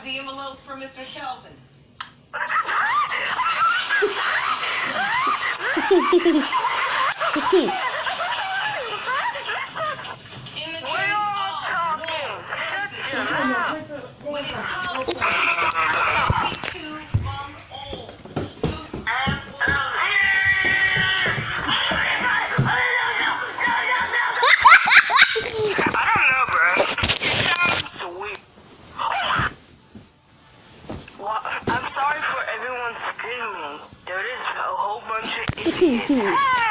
The envelopes for Mr. Shelton. In the case of when it comes to 22-month-old I don't know, bro. It sounds sweet. Well, I'm sorry for everyone screaming. There is a whole bunch of idiots.